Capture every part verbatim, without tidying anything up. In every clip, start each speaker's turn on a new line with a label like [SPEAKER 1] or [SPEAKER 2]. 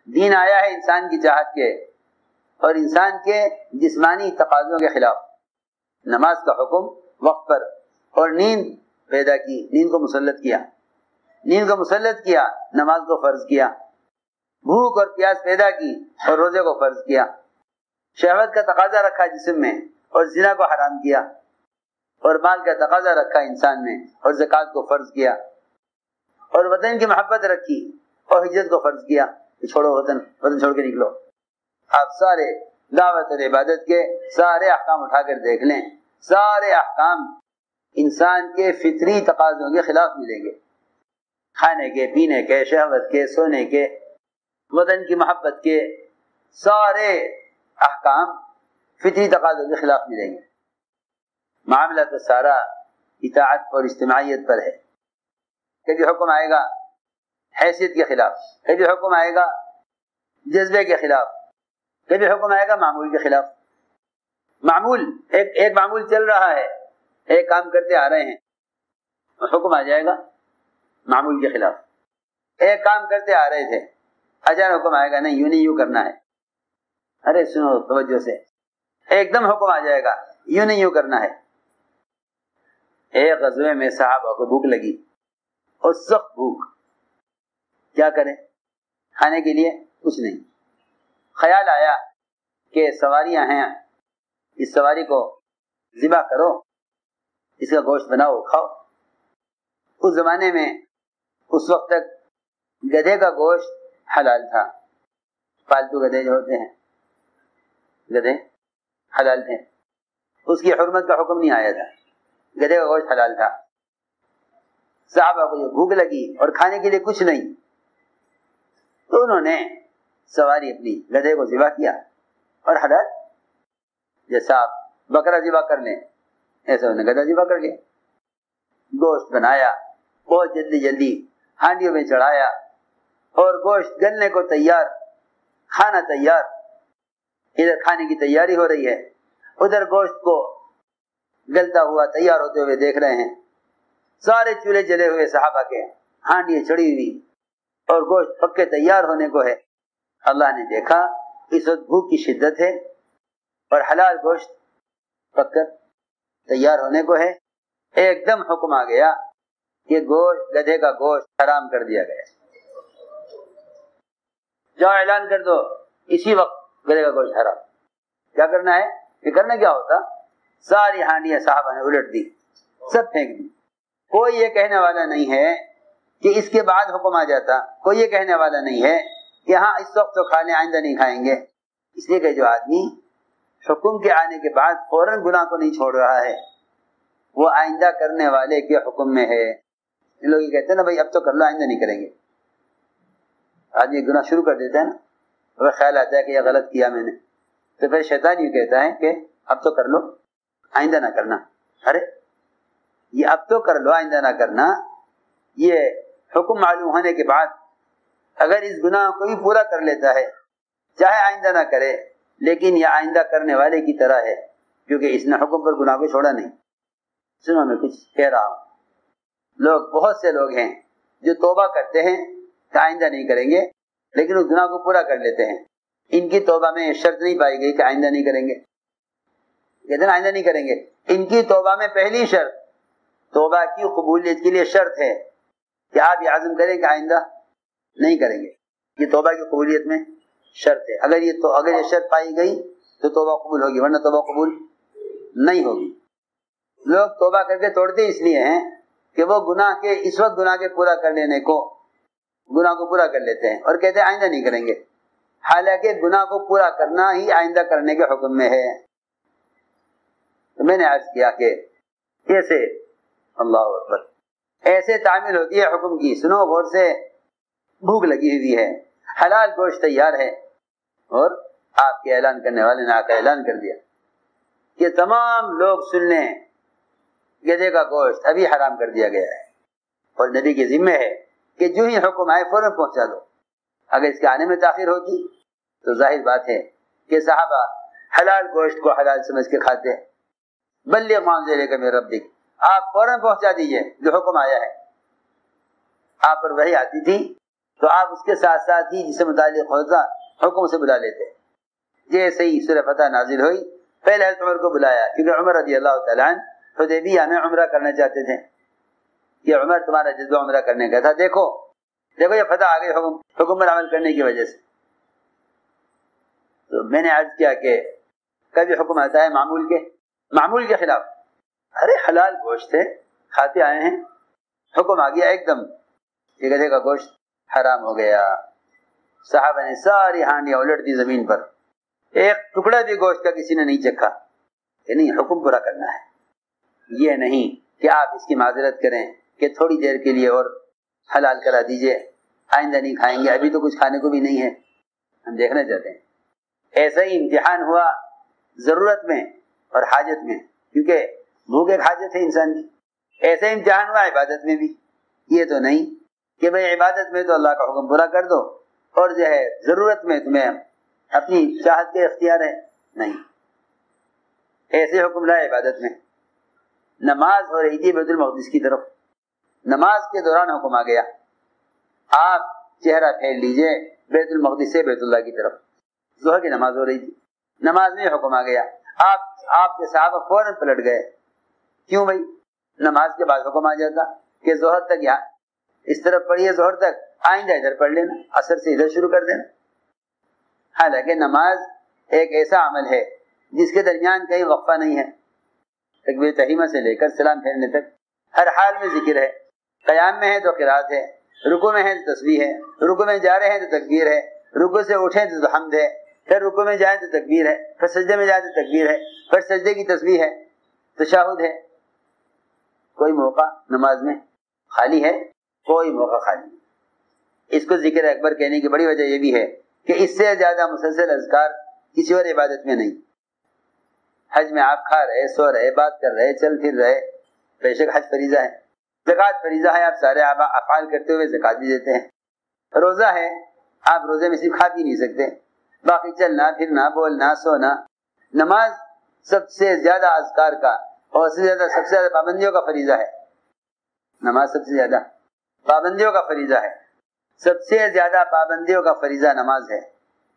[SPEAKER 1] دین آیا ہے انسان کی چاہت کے اور انسان کے جسمانی تقاضوں کے خلاف. نماز کا حکم وقت پر، اور نیند پیدا کی، نیند کو مسلط کیا، نیند کو مسلط کیا، نماز کو فرض کیا. بھوک اور پیاس پیدا کی اور روزے کو فرض کیا. شہوت کا تقاضا رکھا جسم میں اور زنا کو حرام کیا، اور مال کا تقاضا رکھا انسان میں اور زکوٰۃ کو فرض کیا، اور وطن کی محبت رکھی اور ہجرت کو فرض کیا کہ چھوڑو وطن، وطن چھوڑ کے نکلو. آپ سارے دعوت اور عبادت کے سارے احکام اٹھا کر دیکھ لیں، سارے احکام انسان کے فطری تقاضوں کے خلاف ملیں گے. کھانے کے، پینے کے، شہوت کے، سونے کے، وطن کی محبت کے سارے احکام فطری تقاضوں کے خلاف ملیں گے. معاملہ تو سارا اطاعت اور اجتماعیت پر ہے. کبھی حکم آئے گا حیثیت کے خلاف، کبھی حکم آئے گا جذبے کے خلاف، کبھی حکم آئے گا معمول کے خلاف. معمول ایک ایک معمول چل رہا ہے، ایک کام کرتے آ رہے ہیں، حکم آ جائے گا معمول کے خلاف. ایک کام کرتے آ رہے تھے، اچانک حکم آئے گا نہیں یوں نہیں یوں کرنا ہے. ارے سنو توجہ سے، ایک دم حکم آ جائے گا یوں نہیں یوں کرنا ہے. ایک غزوے میں صحابہ کو بھوک لگی اور سخت بھوک، کیا کریں؟ کھانے کے لیے کچھ نہیں. خیال آیا کہ سواریاں ہیں، اس سواری کو ذبح کرو، اس کا گوشت بناؤ کھاؤ. اس زمانے میں اس وقت تک گدھے کا گوشت حلال تھا. پالتو گدھے جو ہوتے ہیں، گدھے حلال تھے، اس کی حرمت کا حکم نہیں آیا تھا، گدھے کا گوشت حلال تھا. صحابہ کو جو بھوک لگی اور کھانے کے لیے کچھ نہیں، تو انہوں نے سواری اپنی گدھے کو ذبح کیا اور حلال، جیسا آپ بکرا ذبح کر لیں ایسا انہوں نے گدھا ذبح کر لیا. گوشت بنایا، بہت جلدی جلدی ہانڈیوں میں چڑھایا، اور گوشت گلنے کو تیار، کھانا تیار. ادھر کھانے کی تیاری ہو رہی ہے، ادھر گوشت کو گلتا ہوا تیار ہوتے ہوئے دیکھ رہے ہیں. سارے چولہے جلے ہوئے صحابہ کے، ہانڈیاں چڑھی ہوئی اور گوشت پکے تیار ہونے کو ہے. اللہ نے دیکھا اس وقت بھوک کی شدت ہے اور حلال گوشت پک کر تیار ہونے کو ہے. ایک دم حکم آ گیا کہ گوشت گدھے کا گوشت حرام کر دیا گیا. جاؤ اعلان کر دو اسی وقت گدھے کا گوشت حرام. کیا کرنا ہے؟ کہ کرنا کیا ہوتا؟ ساری ہانڈیاں صحابہ نے الٹ دی، سب پھینک دی. کوئی یہ کہنے والا نہیں ہے کہ اس کے بعد حکم آ جاتا، کوئی یہ کہنے والا نہیں ہے کہ ہاں اس وقت تو کھا لیں آئندہ نہیں کھائیں گے. اس لیے کہ جو آدمی حکم کے آنے کے بعد فوراً گناہ کو نہیں چھوڑ رہا ہے، وہ آئندہ کرنے والے کے حکم میں ہے. لوگ یہ کہتے ہیں نا بھائی اب تو کر لو آئندہ نہیں کریں گے. آدمی گناہ شروع کر دیتا ہے نا، وہ خیال آتا ہے کہ یہ غلط کیا میں نے، تو پھر شیطان یہ کہتا ہے کہ اب تو کر لو آئندہ نہ کرنا. ارے یہ اب تو کر لو آئندہ نہ کرنا، یہ حکم معلوم ہونے کے بعد اگر اس گناہ کو بھی پورا کر لیتا ہے چاہے آئندہ نہ کرے، لیکن یہ آئندہ کرنے والے کی طرح ہے، کیونکہ اس نے حکم پر گناہ کو چھوڑا نہیں. سنو میں کچھ کہہ رہا ہوں. لوگ بہت سے لوگ ہیں جو توبہ کرتے ہیں کہ آئندہ نہیں کریں گے، لیکن اس گناہ کو پورا کر لیتے ہیں. ان کی توبہ میں شرط نہیں پائی گئی کہ آئندہ نہیں کریں گے. کہتے ہیں آئندہ نہیں کریں گے، ان کی توبہ میں پہلی شرط، توبہ کی قبولیت کے لیے شرط ہے کہ آپ یہ عزم کریں کہ آئندہ نہیں کریں گے. یہ توبہ کی قبولیت میں شرط ہے. اگر یہ تو اگر یہ شرط پائی گئی تو توبہ قبول ہوگی، ورنہ توبہ قبول نہیں ہوگی. لوگ توبہ کر کے توڑتے اس لیے ہیں کہ وہ گناہ کے اس وقت گناہ کے پورا کر لینے کو گناہ کو پورا کر لیتے ہیں اور کہتے ہیں آئندہ نہیں کریں گے، حالانکہ گناہ کو پورا کرنا ہی آئندہ کرنے کے حکم میں ہے. تو میں نے عرض کیا کہ کیسے اللہ اکبر ایسے تعمیل ہوتی ہے حکم کی. سنو غور سے، بھوک لگی ہوئی ہے، حلال گوشت تیار ہے، اور آپ کے اعلان کرنے والے نے آ کر اعلان کر دیا کہ تمام لوگ سن لیں، گدھے کا گوشت ابھی حرام کر دیا گیا ہے، اور نبی کے ذمہ ہے کہ جو ہی حکم آئے فوراً پہنچا دو. اگر اس کے آنے میں تاخیر ہوتی تو ظاہر بات ہے کہ صحابہ حلال گوشت کو حلال سمجھ کے کھاتے. بلغ ما انزل الیک من ربک، آپ فوراً پہنچا دیجئے جو حکم آیا ہے. آپ پر وحی آتی تھی تو آپ اس کے ساتھ ساتھ ہی جس سے متعلق ہوتا حکم سے بلا لیتے. جیسے ہی سورہ فتح نازل ہوئی پہلے حضرت عمر کو بلایا، کیونکہ عمر رضی اللہ تعالیٰ عنہ حدیبیہ میں عمرہ کرنا چاہتے تھے کہ عمر تمہارا جذبہ عمرہ کرنے کا تھا، دیکھو دیکھو یہ فتح آ گئی حکم حکم پر عمل کرنے کی وجہ سے. تو میں نے عرض کیا کہ کبھی حکم آتا ہے معمول کے معمول کے خلاف. ارے حلال گوشت ہے، کھاتے آئے ہیں، حکم آ گیا ایک دم یہ گدھے کا گوشت حرام ہو گیا. صحابہ نے ساری ہانڈیاں الٹ دی زمین پر، ایک ٹکڑا بھی گوشت کا کسی نے نہیں چکھا. کہ نہیں، حکم پورا کرنا ہے. یہ نہیں کہ آپ اس کی معذرت کریں کہ تھوڑی دیر کے لیے اور حلال کرا دیجئے، آئندہ نہیں کھائیں گے، ابھی تو کچھ کھانے کو بھی نہیں ہے. ہم دیکھنا چاہتے ہیں. ایسا ہی امتحان ہوا ضرورت میں اور حاجت میں، کیونکہ بھوک ایک حاجت ہے انسان کی. ایسا امتحان ہوا عبادت میں بھی. یہ تو نہیں کہ بھئی عبادت میں تو اللہ کا حکم پورا کر دو اور جو ہے ضرورت میں تمہیں اپنی چاہت کے اختیار ہے. نہیں، ایسے حکم لائے عبادت میں. نماز ہو رہی تھی بیت المقدس کی طرف، نماز کے دوران حکم آ گیا آپ چہرہ پھیر لیجئے بیت المقدس سے بیت اللہ کی طرف. ظہر کی نماز ہو رہی تھی، نماز میں حکم آ گیا، آپ آپ کے صحابہ فوراً پلٹ گئے. کیوں بھائی؟ نماز کے بعد حکم آ جاتا کہ ظہر تک یہاں اس طرف پڑھیے، ظہر تک، آئندہ ادھر پڑھ لینا، عصر سے ادھر شروع کر دینا. حالانکہ نماز ایک ایسا عمل ہے جس کے درمیان کہیں وقفہ نہیں ہے. تکبیر تحریمہ سے لے کر سلام پھیرنے تک ہر حال میں ذکر ہے. قیام میں ہے تو قرات ہے، رکوع میں ہے تو تسبیح ہے، رکوع میں جا رہے ہیں تو تکبیر ہے، رکوع سے اٹھیں تو حمد ہے، پھر رکوع میں جائیں تو تکبیر ہے، پھر سجدے میں جائیں تو تکبیر ہے، پھر سجدے کی تسبیح ہے، تشہد ہے. کوئی موقع نماز میں خالی ہے؟ کوئی موقع خالی نہیں. اس کو ذکر اکبر کہنے کی بڑی وجہ یہ بھی ہے کہ اس سے زیادہ مسلسل اذکار کسی اور عبادت میں نہیں. حج میں آپ کھا رہے، سو رہے، بات کر رہے، چل پھر رہے، بے شک حج فریضہ ہے، زکوٰۃ فریضہ ہے، آپ سارے افعال کرتے ہوئے زکوٰۃ بھی دیتے ہیں. روزہ ہے، آپ روزے میں صرف کھا بھی نہیں سکتے، باقی چلنا پھرنا بولنا سونا. نماز سب سے زیادہ اذکار کا اور سب سے زیادہ سب سے زیادہ پابندیوں کا فریضہ ہے. نماز سب سے زیادہ پابندیوں کا فریضہ ہے، سب سے زیادہ پابندیوں کا فریضہ نماز ہے.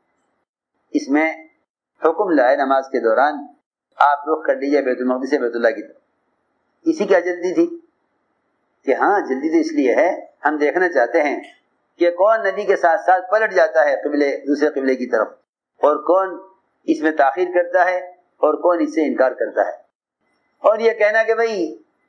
[SPEAKER 1] اس میں حکم لائے نماز کے دوران آپ رخ کر لیجیے بیت المقدس سے بیت اللہ کی طرف. اسی کیا جلدی تھی کہ ہاں جلدی تو اس لیے ہے ہم دیکھنا چاہتے ہیں کہ کون نبی کے ساتھ ساتھ پلٹ جاتا ہے قبلے دوسرے قبلے کی طرف، اور کون اس میں تاخیر کرتا ہے اور کون اس سے انکار کرتا ہے. اور یہ کہنا کہ بھئی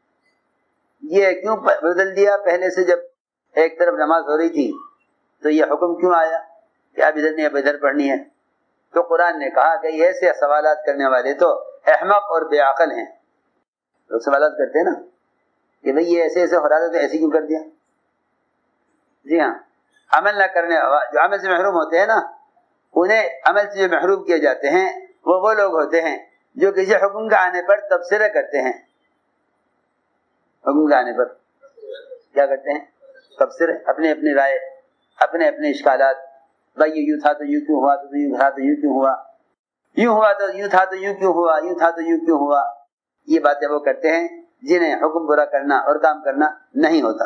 [SPEAKER 1] یہ کیوں بدل دیا، پہلے سے جب ایک طرف نماز ہو رہی تھی تو یہ حکم کیوں آیا کہ اب ادھر نہیں اب ادھر پڑھنی ہے. تو قرآن نے کہا کہ ایسے سوالات کرنے والے تو احمق اور بے عقل ہیں. لوگ سوالات کرتے ہیں نا کہ بھئی یہ ایسے ایسے ہو رہا تھا تو ایسے کیوں کر دیا. جی ہاں، عمل نہ کرنے جو عمل سے محروم ہوتے ہیں نا، انہیں عمل سے جو محروم کیے جاتے ہیں وہ وہ لوگ ہوتے ہیں جو کسی حکم کا آنے پر تبصرہ کرتے ہیں. حکم کا آنے پر کیا کرتے ہیں؟ تبصرہ، اپنے اپنی رائے، اپنے اپنے اشکالات. بھائی یوں تھا تو یوں کیوں ہوا، تو یوں تھا تو یوں کیوں ہوا، یوں ہوا تو یوں تھا تو یوں کیوں ہوا، یوں تھا تو یوں کیوں ہوا. یہ باتیں وہ کرتے ہیں جنہیں حکم پورا کرنا اور کام کرنا نہیں ہوتا.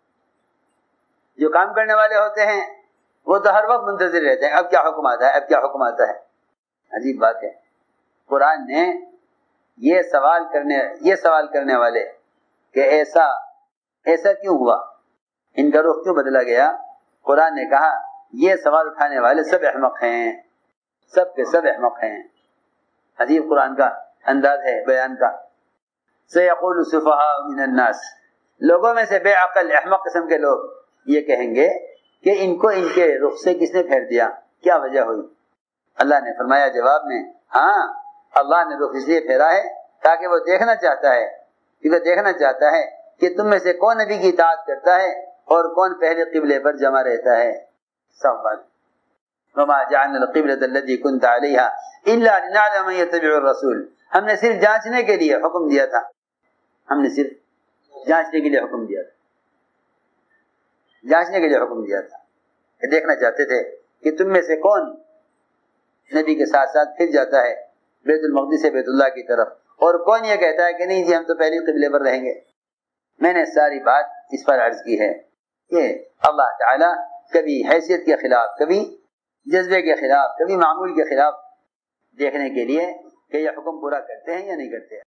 [SPEAKER 1] جو کام کرنے والے ہوتے ہیں وہ تو ہر وقت منتظر رہتے ہیں اب کیا حکم آتا ہے، اب کیا حکم آتا ہے. عجیب بات ہے، قرآن نے یہ سوال کرنے یہ سوال کرنے والے کہ ایسا ایسا کیوں ہوا، ان کا رخ کیوں بدلا گیا، قرآن نے کہا یہ سوال اٹھانے والے سب احمق ہیں، سب کے سب احمق ہیں. عجیب قرآن کا انداز ہے بیان کا. سیقول السفہاء من الناس، لوگوں میں سے بے عقل احمق قسم کے لوگ یہ کہیں گے کہ ان کو ان کے رخ سے کس نے پھیر دیا، کیا وجہ ہوئی. اللہ نے فرمایا جواب میں، ہاں اللہ نے رخ اس لیے پھیرا ہے تاکہ وہ دیکھنا چاہتا ہے، کیونکہ دیکھنا چاہتا ہے کہ تم میں سے کون نبی کی اطاعت کرتا ہے اور کون پہلے قبلے پر جمع رہتا ہے. سب بات. وما جعلنا القبلة التي كنت عليها الا لنعلم من يتبع الرسول، ہم نے صرف جانچنے کے لیے حکم دیا تھا، ہم نے صرف جانچنے کے لیے حکم دیا تھا جانچنے کے لیے حکم دیا تھا کہ دیکھنا چاہتے تھے کہ تم میں سے کون نبی کے ساتھ ساتھ پھر جاتا ہے بیت المقدس سے بیت اللہ کی طرف، اور کون یہ کہتا ہے کہ نہیں جی ہم تو پہلے قبلے پر رہیں گے. میں نے ساری بات اس پر عرض کی ہے کہ اللہ تعالی کبھی حیثیت کے خلاف، کبھی جذبے کے خلاف، کبھی معمول کے خلاف، دیکھنے کے لیے کہ یہ حکم پورا کرتے ہیں یا نہیں کرتے ہیں۔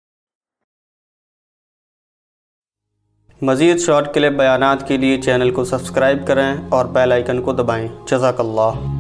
[SPEAKER 2] مزید شارٹ کلپ بیانات کے لیے چینل کو سبسکرائب کریں اور بیل آئیکن کو دبائیں۔ جزاک اللہ۔